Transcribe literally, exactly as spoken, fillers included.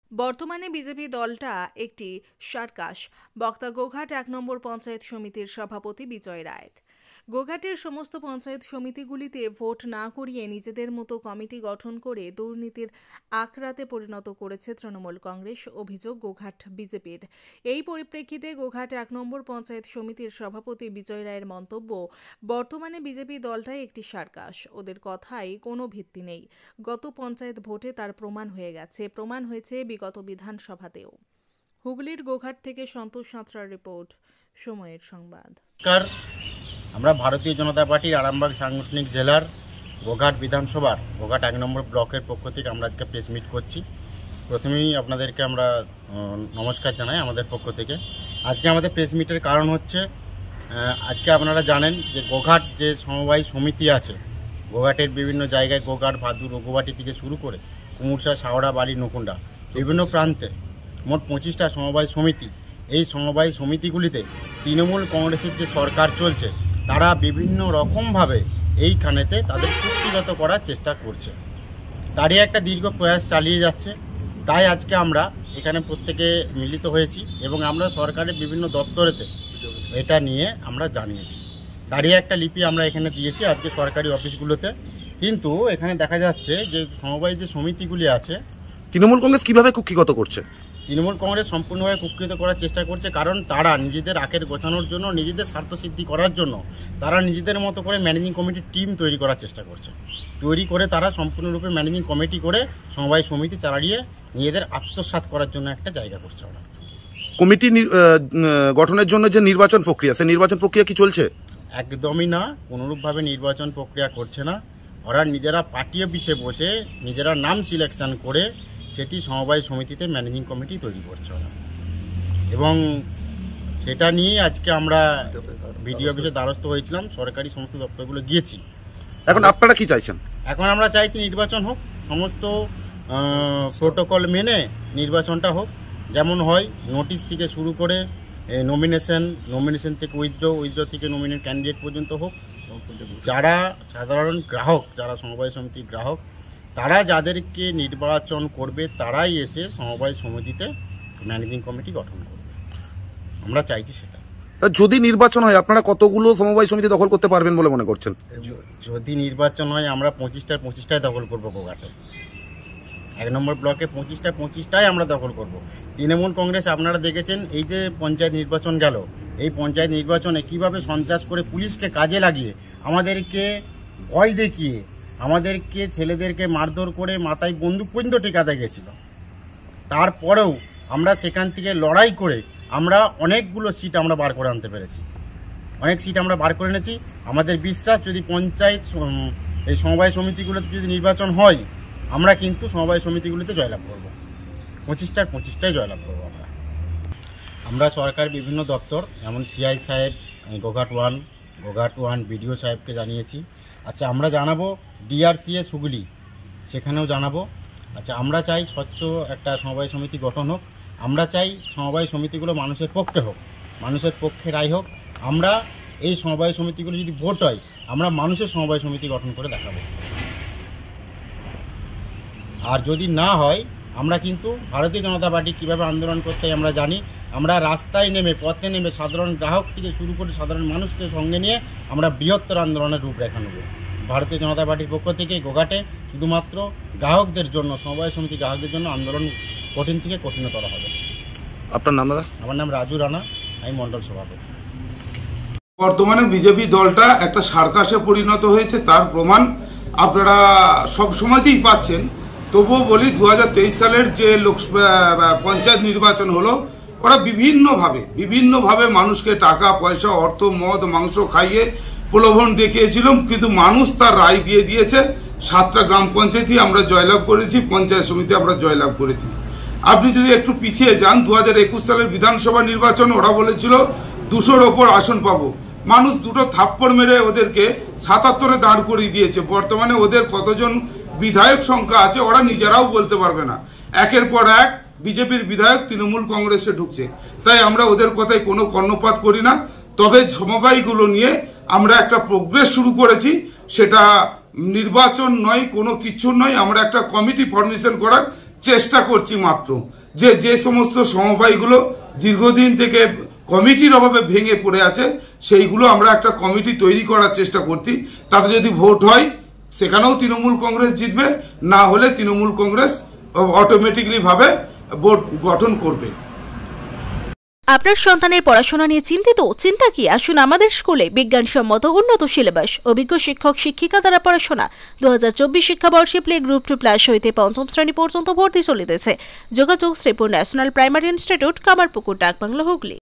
বর্তমানে বিজেপি দলটা একটি সার্কাস। বক্তা গোঘাট এক নম্বর পঞ্চায়েত সমিতির সভাপতি বিজয় রায়। গোঘাটের সমস্ত পঞ্চায়েত সমিতিগুলিতে ভোট না করিয়ে নিজেদের মতো কমিটি গঠন করে দুর্নীতির আখড়াতে পরিণত করেছে তৃণমূল কংগ্রেস, অভিযোগ গোঘাট বিজেপির। এই পরিপ্রেক্ষিতে গোঘাট এক নম্বর পঞ্চায়েত সমিতির সভাপতি বিজয় রায়ের মন্তব্য, বর্তমানে বিজেপি দলটাই একটি সার্কাস, ওদের কথাই কোনো ভিত্তি নেই। গত পঞ্চায়েত ভোটে তার প্রমাণ হয়ে গেছে, প্রমাণ হয়েছে বিগত বিধানসভাতেও। হুগলির গোঘাট থেকে সন্তোষ সাঁতরার রিপোর্ট, সময়ের সংবাদ। আমরা ভারতীয় জনতা পার্টির আরামবাগ সাংগঠনিক জেলার গোঘাট বিধানসভার গোঘাট এক নম্বর ব্লকের পক্ষ থেকে আমরা আজকে প্রেস মিট করছি। প্রথমেই আপনাদেরকে আমরা নমস্কার জানাই আমাদের পক্ষ থেকে। আজকে আমাদের প্রেস মিটের কারণ হচ্ছে, আজকে আপনারা জানেন যে গোঘাট যে সমবায় সমিতি আছে, গোঘাটের বিভিন্ন জায়গায় গোঘাট, ভাদুর, রঘুবাটি থেকে শুরু করে কুমুরসা, শাওড়া, বালি, নকুণ্ডা বিভিন্ন প্রান্তে মোট পঁচিশটা সমবায় সমিতি। এই সমবায় সমিতিগুলিতে তৃণমূল কংগ্রেসের যে সরকার চলছে, তারা বিভিন্ন রকমভাবে এইখানেতে তাদের চুক্তিগত করার চেষ্টা করছে। তারই একটা দীর্ঘ প্রয়াস চালিয়ে যাচ্ছে। তাই আজকে আমরা এখানে প্রত্যেকে মিলিত হয়েছি এবং আমরা সরকারের বিভিন্ন দপ্তরেতে এটা নিয়ে আমরা জানিয়েছি। তারই একটা লিপি আমরা এখানে দিয়েছি আজকে সরকারি অফিসগুলোতে। কিন্তু এখানে দেখা যাচ্ছে যে সমবায় যে সমিতিগুলি আছে, তৃণমূল কংগ্রেস কীভাবে কুক্ষিগত করছে? তৃণমূল কংগ্রেস সম্পূর্ণভাবে কুক্ষিগত করার চেষ্টা করছে, কারণ তারা নিজেদের আখের গোছানোর জন্য, নিজেদের স্বার্থসিদ্ধি করার জন্য তারা নিজেদের মতো করে ম্যানেজিং কমিটির টিম তৈরি করার চেষ্টা করছে। তৈরি করে তারা সম্পূর্ণরূপে ম্যানেজিং কমিটি করে সমবায় সমিতি চালিয়ে নিজেদের আত্মসাৎ করার জন্য একটা জায়গা করছে। ওরা কমিটি গঠনের জন্য যে নির্বাচন প্রক্রিয়া, সেই নির্বাচন প্রক্রিয়া কি চলছে? একদমই না, কোনোরূপভাবে নির্বাচন প্রক্রিয়া করছে না। ওরা নিজেরা পার্টি অফিসে বসে নিজেরা নাম সিলেকশন করে সেটি সমবায় সমিতিতে ম্যানেজিং কমিটি তৈরি করছে ওরা। এবং সেটা নিয়ে আজকে আমরা বিডিও অফিসে দ্বারস্থ হয়েছিলাম, সরকারি সমস্ত দপ্তরগুলো গিয়েছি। এখন আপনারা কি চাইছেন? এখন আমরা চাইছি নির্বাচন হোক, সমস্ত প্রোটোকল মেনে নির্বাচনটা হোক, যেমন হয় নোটিশ থেকে শুরু করে নমিনেশন, নমিনেশন থেকে উইথড্র, উইথড্র থেকে নমিনেট ক্যান্ডিডেট পর্যন্ত হোক। যারা সাধারণ গ্রাহক, যারা সমবায় সমিতির গ্রাহক, তারা যাদেরকে নির্বাচন করবে তারাই এসে সমবায় সমিতিতে ম্যানেজিং কমিটি গঠন করবে। আমরা চাইছি সেটা। যদি নির্বাচন হয় আপনারা কতগুলো সমবায় সমিতি দখল করতে পারবেন বলে মনে করছেন? যদি নির্বাচন হয় আমরা পঁচিশটার পঁচিশটায় দখল করবো। গোঘাটে এক নম্বর ব্লকে পঁচিশটা পঁচিশটায় আমরা দখল করব। তৃণমূল কংগ্রেস আপনারা দেখেছেন, এই যে পঞ্চায়েত নির্বাচন গেল, এই পঞ্চায়েত নির্বাচনে কিভাবে সন্ত্রাস করে পুলিশকে কাজে লাগিয়ে আমাদেরকে ভয় দেখিয়ে আমাদেরকে ছেলেদেরকে মারধর করে মাথায় বন্দুক পর্যন্ত টেকাতে গেছিল। তারপরেও আমরা সেখান থেকে লড়াই করে আমরা অনেকগুলো সিট আমরা বার করে আনতে পেরেছি, অনেক সিট আমরা বার করে এনেছি। আমাদের বিশ্বাস, যদি পঞ্চায়েত এই সমবায় সমিতিগুলোতে যদি নির্বাচন হয়, আমরা কিন্তু সমবায় সমিতিগুলিতে জয়লাভ করব, পঁচিশটার পঁচিশটায় জয়লাভ করবো আমরা। আমরা সরকার বিভিন্ন দপ্তর, যেমন সিআই সাহেব Goghat one, Goghat one BDO সাহেবকে জানিয়েছি। আচ্ছা, আমরা জানাবো ডিআরসিএস হুগলি, সেখানেও জানাবো। আচ্ছা, আমরা চাই স্বচ্ছ একটা সমবায় সমিতি গঠন হোক। আমরা চাই সমবায় সমিতিগুলো মানুষের পক্ষে হোক, মানুষের পক্ষে রায় হোক। আমরা এই সমবায় সমিতিগুলো যদি ভোট হয়, আমরা মানুষের সমবায় সমিতি গঠন করে দেখাবো। আর যদি না হয়, আমরা কিন্তু ভারতীয় জনতা পার্টি কীভাবে আন্দোলন করতে হয় আমরা জানি। আমরা রাস্তায় নেমে, পথে নেমে সাধারণ গ্রাহক থেকে শুরু করে সাধারণ মানুষকে সঙ্গে নিয়ে আমরা বৃহত্তর আন্দোলনের রূপরেখা নেব। ভারতীয় জনতা পার্টির পক্ষ থেকে গোঘাটে শুধুমাত্র গ্রাহকদের জন্য, সমবায় সমিতি গ্রাহকদের জন্য আন্দোলন কঠিন থেকে কঠিনতর হবে। আপনার নাম দাদা? আমার নাম রাজু রানা, আমি মন্ডল সভাপতি। বর্তমানে বিজেপি দলটা একটা সার্কাসে পরিণত হয়েছে, তার প্রমাণ আপনারা সব সময়তেই পাচ্ছেন। তবুও বলি, দু হাজার তেইশ সালের যে লোক পঞ্চায়েত নির্বাচন হলো, ওরা বিভিন্নভাবে বিভিন্নভাবে মানুষকে টাকা পয়সা, অর্থ, মদ, মাংস খাইয়ে প্রলোভন দেখিয়েছিল, কিন্তু মানুষ তার রায় দিয়ে দিয়েছে। সাতটা গ্রাম পঞ্চায়েতই আমরা জয়লাভ করেছি, পঞ্চায়েত সমিতি আমরা জয়লাভ করেছি। আপনি যদি একটু পিছিয়ে যান, দু হাজার একুশ সালের বিধানসভা নির্বাচন ওরা বলেছিল দুশোর ওপর আসন পাবো। মানুষ দুটো থাপ্পড় মেরে ওদেরকে সাতাত্তরে দাঁড় করিয়ে দিয়েছে। বর্তমানে ওদের কতজন বিধায়ক সংখ্যা আছে ওরা নিজেরাও বলতে পারবে না। একের পর এক বিজেপির বিধায়ক তৃণমূল কংগ্রেসে ঢুকছে। তাই আমরা ওদের কথায় কোনো কর্ণপাত করি না। তবে সমবায়গুলো নিয়ে আমরা একটা প্রোগ্রেস শুরু করেছি, সেটা নির্বাচন নয়, কোনো কিছু নয়। আমরা একটা কমিটি ফরমেশন করার চেষ্টা করছি মাত্র যে যে সমস্ত সমবায়গুলো দীর্ঘদিন থেকে কমিটির অভাবে ভেঙে পড়ে আছে সেইগুলো আমরা একটা কমিটি তৈরি করার চেষ্টা করছি। তাতে যদি ভোট হয় সেখানেও তৃণমূল কংগ্রেস জিতবে, না হলে তৃণমূল কংগ্রেস অটোমেটিকলি ভাবে বোর্ড গঠন করবে। আপনার সন্তানের পড়াশোনা নিয়ে চিন্তিত? চিন্তা কি, আসুন আমাদের স্কুলে বিজ্ঞানসম্মত উন্নত সিলেবাস, অভিজ্ঞ শিক্ষক শিক্ষিকা দ্বারা পড়াশোনা। দু হাজার চব্বিশ শিক্ষাবর্ষে প্লে গ্রুপ টু প্লাস হইতে পঞ্চম শ্রেণী পর্যন্ত ভর্তি চলিতেছে। যোগাযোগ Sripur national primary institute, Kamarpukur, Dakbungalow, Hooghly.